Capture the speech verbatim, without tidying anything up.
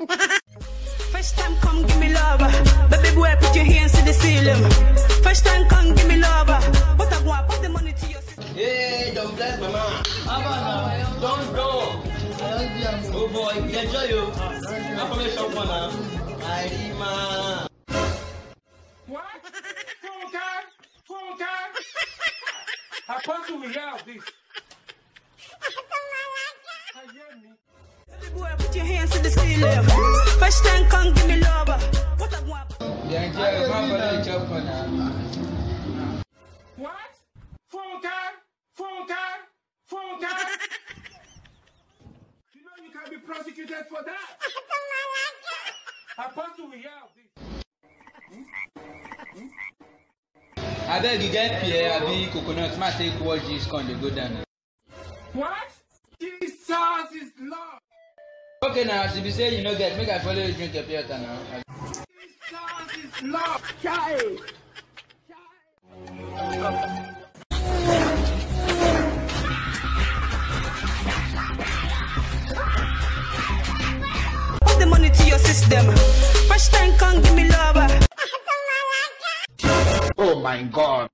First time come give me love, baby boy put your hands to the ceiling. First time come give me love, but I want put the money to your system. Hey, don't bless mama. Abana, don't go. Oh boy, enjoy you. Not for me shop now. Irima. What? Full time? Full time? How possible we have this? Baby boy put your hands to the ceiling. First time come give me love, but I want. Yeah, enjoy. Come for the job now. What? Full time? Full time? Full time? You know you can be prosecuted for that. How possible we have this? I beg you get Pierre, I be coconut, my take watch this con they go down. What? Jesus is Lord. Okay now, if you say you know get, make I follow you drink a beer now. Jesus is Lord. Child. Put the money to your system. First time come give me love. Oh my God.